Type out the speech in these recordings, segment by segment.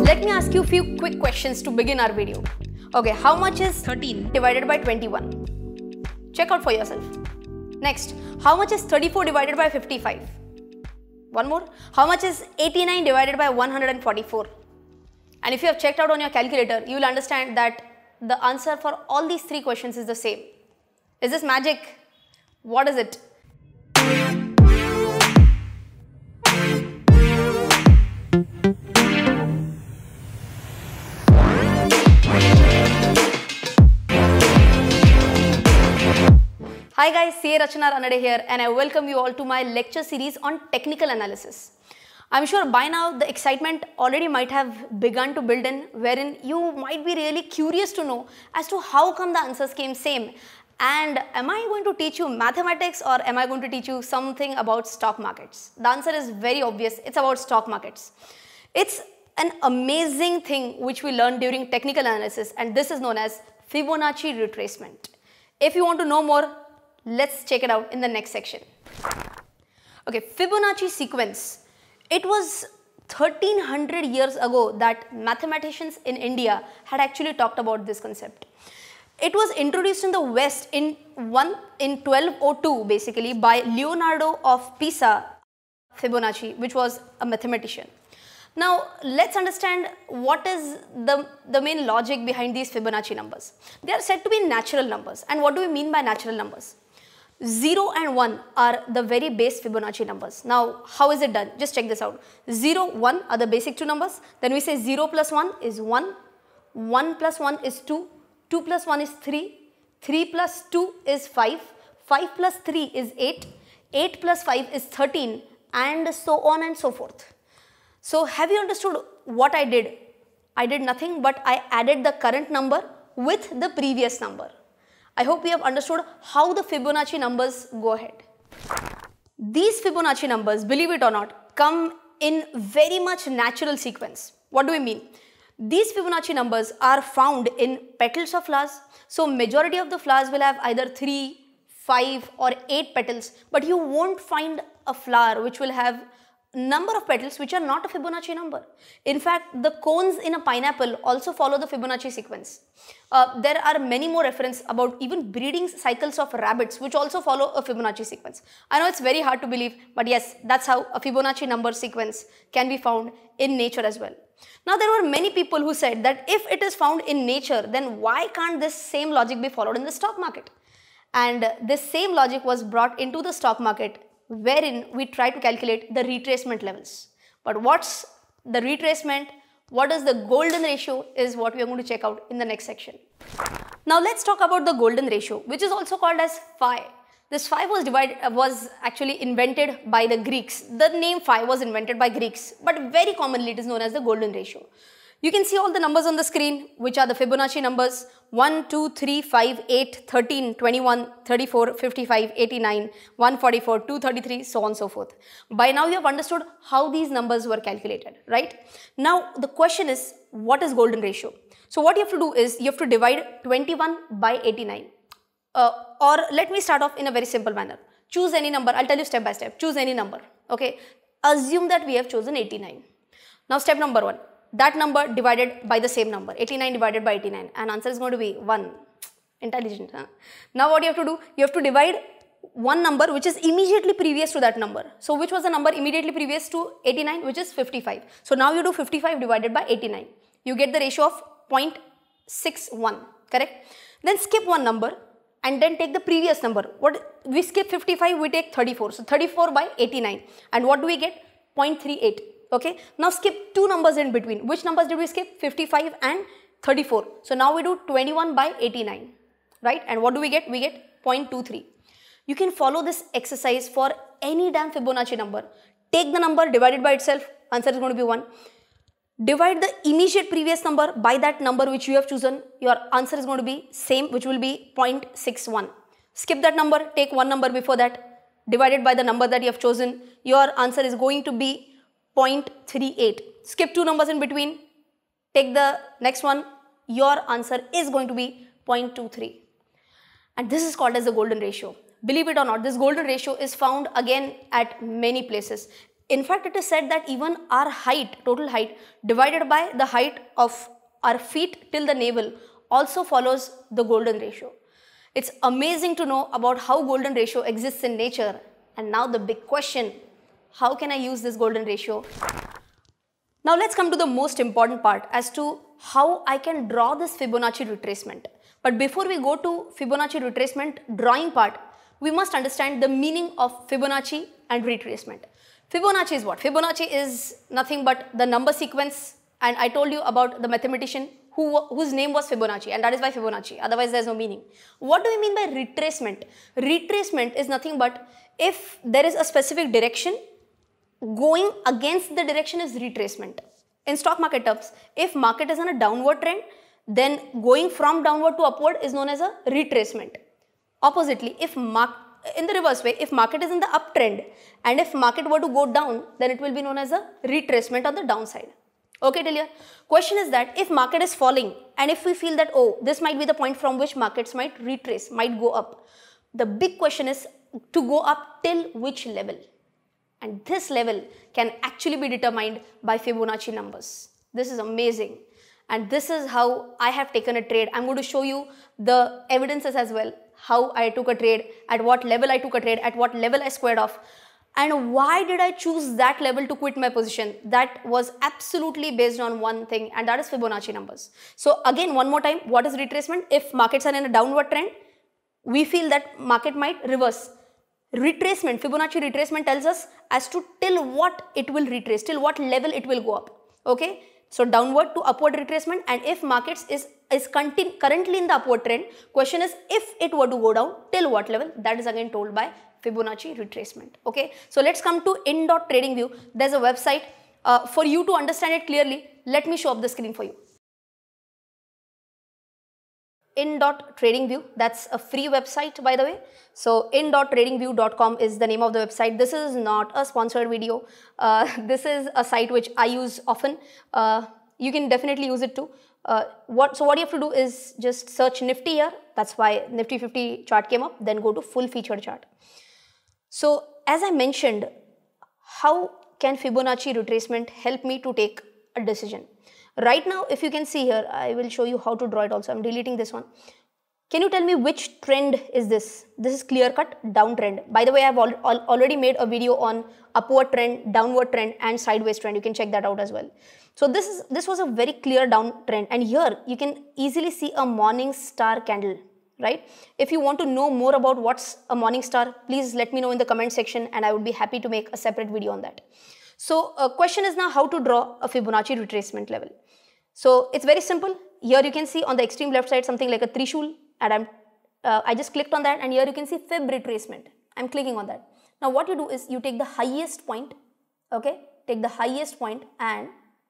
Let me ask you a few quick questions to begin our video. Okay, how much is 13 divided by 21? Check out for yourself. Next, how much is 34 divided by 55? One more. How much is 89 divided by 144? And if you have checked out on your calculator, you will understand that the answer for all these three questions is the same. Is this magic? What is it? Hi guys, CA Rachana Ranade here, and I welcome you all to my lecture series on technical analysis. I'm sure by now the excitement already might have begun to build in, wherein you might be really curious to know as to how come the answers came same, and am I going to teach you mathematics or am I going to teach you something about stock markets? The answer is very obvious, it's about stock markets. It's an amazing thing which we learned during technical analysis, and this is known as Fibonacci retracement. If you want to know more, let's check it out in the next section. Okay, Fibonacci sequence. It was 1300 years ago that mathematicians in India had actually talked about this concept. It was introduced in the West in 1202 basically by Leonardo of Pisa, Fibonacci, which was a mathematician. Now, let's understand what is the main logic behind these Fibonacci numbers. They are said to be natural numbers. And what do we mean by natural numbers? 0 and 1 are the very base Fibonacci numbers. Now, how is it done? Just check this out. 0, 1 are the basic two numbers. Then we say 0 plus 1 is 1. 1 plus 1 is 2. 2 plus 1 is 3. 3 plus 2 is 5. 5 plus 3 is 8. 8 plus 5 is 13. And so on and so forth. So, have you understood what I did? I did nothing but I added the current number with the previous number. I hope you have understood how the Fibonacci numbers go ahead. These Fibonacci numbers, believe it or not, come in very much natural sequence. What do we mean? These Fibonacci numbers are found in petals of flowers. So, majority of the flowers will have either 3, 5 or 8 petals, but you won't find a flower which will have number of petals which are not a Fibonacci number. In fact, the cones in a pineapple also follow the Fibonacci sequence. There are many more references about even breeding cycles of rabbits which also follow a Fibonacci sequence. I know it's very hard to believe, but yes, that's how a Fibonacci number sequence can be found in nature as well. Now, there were many people who said that if it is found in nature, then why can't this same logic be followed in the stock market? And this same logic was brought into the stock market, wherein we try to calculate the retracement levels. But what's the retracement? What is the golden ratio is what we are going to check out in the next section. Now let's talk about the golden ratio, which is also called as phi. This phi was actually invented by the Greeks. The name phi was invented by Greeks, but very commonly it is known as the golden ratio. You can see all the numbers on the screen, which are the Fibonacci numbers 1, 2, 3, 5, 8, 13, 21, 34, 55, 89, 144, 233, so on and so forth. By now you have understood how these numbers were calculated, right? Now the question is, what is golden ratio? So what you have to do is, you have to divide 21 by 89. Or let me start off in a very simple manner. Choose any number. I'll tell you step by step. Choose any number. Okay. Assume that we have chosen 89. Now step number 1. That number divided by the same number, 89 divided by 89, and answer is going to be 1. Intelligent, huh? Now what you have to do? You have to divide one number which is immediately previous to that number. So which was the number immediately previous to 89, which is 55. So now you do 55 divided by 89. You get the ratio of 0.61, correct? Then skip one number and then take the previous number. What we skip 55, we take 34. So 34 by 89. And what do we get? 0.38. Okay, now skip two numbers in between. Which numbers did we skip? 55 and 34. So now we do 21 by 89, right? And what do we get? We get 0.23. You can follow this exercise for any damn Fibonacci number. Take the number, divide it by itself, answer is going to be 1. Divide the immediate previous number by that number which you have chosen, your answer is going to be same, which will be 0.61. Skip that number, take one number before that, divide it by the number that you have chosen, your answer is going to be 0.38. Skip two numbers in between, take the next one, your answer is going to be 0.23. And this is called as the golden ratio. Believe it or not, this golden ratio is found again at many places. In fact, it is said that even our height, total height, divided by the height of our feet till the navel also follows the golden ratio. It's amazing to know about how golden ratio exists in nature. And now the big question, how can I use this golden ratio? Now let's come to the most important part as to how I can draw this Fibonacci retracement. But before we go to Fibonacci retracement drawing part, we must understand the meaning of Fibonacci and retracement. Fibonacci is what? Fibonacci is nothing but the number sequence, and I told you about the mathematician whose name was Fibonacci, and that is why Fibonacci, otherwise there is no meaning. What do we mean by retracement? Retracement is nothing but if there is a specific direction, going against the direction is retracement. In stock market terms, if market is on a downward trend, then going from downward to upward is known as a retracement. Oppositely, in the reverse way, if market is in the uptrend and if market were to go down, then it will be known as a retracement on the downside. Okay, till here? Question is that if market is falling and if we feel that, oh, this might be the point from which markets might retrace, might go up. The big question is to go up till which level? And this level can actually be determined by Fibonacci numbers. This is amazing. And this is how I have taken a trade. I'm going to show you the evidences as well. How I took a trade, at what level I took a trade, at what level I squared off. And why did I choose that level to quit my position? That was absolutely based on one thing, and that is Fibonacci numbers. So again, one more time, what is retracement? If markets are in a downward trend, we feel that market might reverse. Retracement, Fibonacci retracement tells us as to till what it will retrace, till what level it will go up. Okay, so downward to upward retracement, and if markets is currently in the upward trend, question is if it were to go down, till what level? That is again told by Fibonacci retracement. Okay, so let's come to in.tradingview. There's a website. For you to understand it clearly, let me show up the screen for you. In.tradingview, that's a free website, by the way. So in.tradingview.com is the name of the website. This is not a sponsored video. This is a site which I use often. You can definitely use it too. So what you have to do is just search Nifty here. That's why Nifty 50 chart came up. Then go to full featured chart. So as I mentioned, how can Fibonacci retracement help me to take a decision? Right now, if you can see here, I will show you how to draw it also. I'm deleting this one. Can you tell me which trend is this? This is clear-cut downtrend. By the way, I've already made a video on upward trend, downward trend and sideways trend. You can check that out as well. So this was a very clear downtrend, and here you can easily see a morning star candle, right? If you want to know more about what's a morning star, please let me know in the comment section and I would be happy to make a separate video on that. So question is now how to draw a Fibonacci retracement level. So it's very simple. Here you can see on the extreme left side something like a Trishul, and I just clicked on that, and here you can see Fib retracement. I'm clicking on that. Now what you do is you take the highest point, okay? Take the highest point and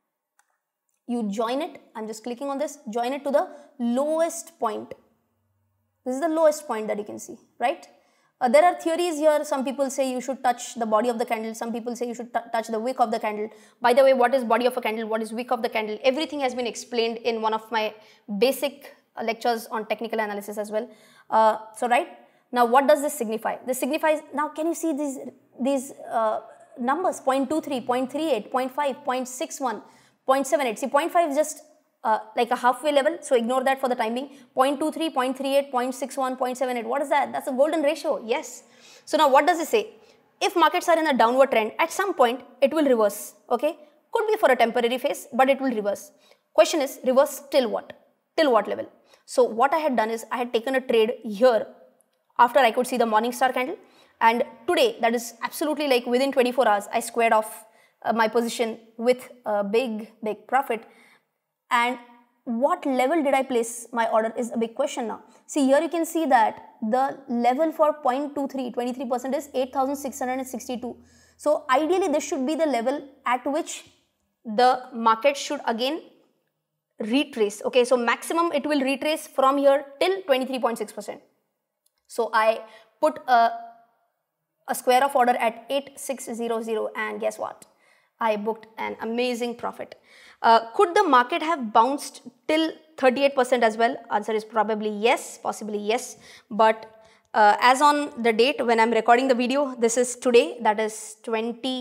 you join it. I'm just clicking on this, join it to the lowest point. This is the lowest point that you can see, right? There are theories here. Some people say you should touch the body of the candle. Some people say you should touch the wick of the candle. By the way, what is body of a candle? What is wick of the candle? Everything has been explained in one of my basic lectures on technical analysis as well. So right now, what does this signify? This signifies, now can you see these numbers, 0.23, 0.38, 0.5, 0.61, 0.78. See, 0.5 is just like a halfway level, so ignore that for the time being. 0.23, 0.38, 0.61, 0.78, what is that? That's a golden ratio, yes. So now what does it say? If markets are in a downward trend, at some point it will reverse, okay? Could be for a temporary phase, but it will reverse. Question is, reverse till what? Till what level? So what I had done is I had taken a trade here after I could see the morning star candle, and today, that is absolutely like within 24 hours, I squared off my position with a big profit. And what level did I place my order is a big question now. See, here you can see that the level for 0.23, 23% is 8,662. So ideally this should be the level at which the market should again retrace. Okay, so maximum it will retrace from here till 23.6%. So I put a square of order at 8600, and guess what? I booked an amazing profit. Could the market have bounced till 38% as well? Answer is probably yes, possibly yes. But as on the date when I'm recording the video, this is today, that is 22nd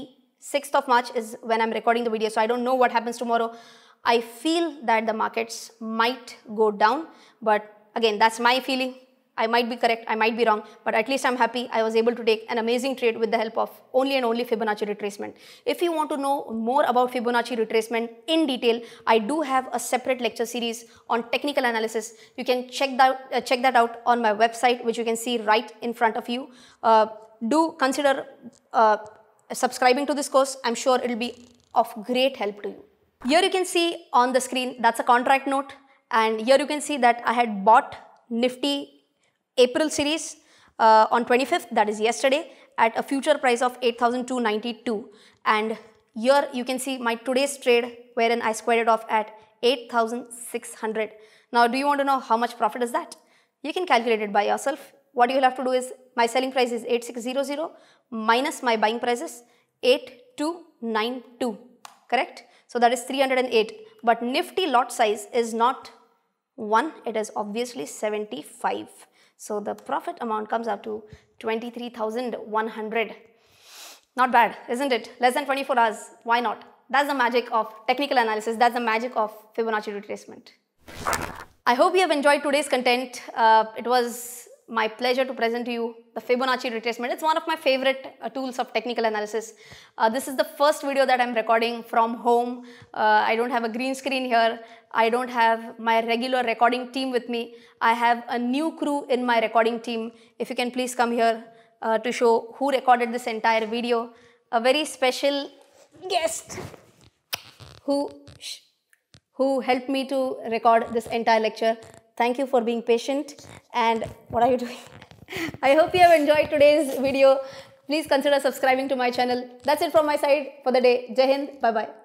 6th of March is when I'm recording the video, so I don't know what happens tomorrow. I feel that the markets might go down, but again, that's my feeling. I might be correct, I might be wrong, but at least I'm happy I was able to take an amazing trade with the help of only and only Fibonacci retracement. If you want to know more about Fibonacci retracement in detail, I do have a separate lecture series on technical analysis. You can check that out on my website, which you can see right in front of you. Do consider subscribing to this course. I'm sure it will be of great help to you. Here you can see on the screen, that's a contract note, and here you can see that I had bought Nifty April series on 25th, that is yesterday, at a future price of 8,292, and here you can see my today's trade wherein I squared it off at 8,600. Now, do you want to know how much profit is that? You can calculate it by yourself. What you will have to do is, my selling price is 8600 minus my buying price is 8292, correct? So that is 308, but Nifty lot size is not 1, it is obviously 75. So the profit amount comes up to 23,100. Not bad, isn't it? Less than 24 hours, why not? That's the magic of technical analysis, that's the magic of Fibonacci retracement. I hope you have enjoyed today's content. It was my pleasure to present to you the Fibonacci retracement. It's one of my favorite tools of technical analysis. This is the first video that I'm recording from home. I don't have a green screen here. I don't have my regular recording team with me. I have a new crew in my recording team. If you can please come here to show who recorded this entire video. A very special guest who helped me to record this entire lecture. Thank you for being patient. And what are you doing? I hope you have enjoyed today's video. Please consider subscribing to my channel. That's it from my side for the day. Jai Hind. Bye-bye.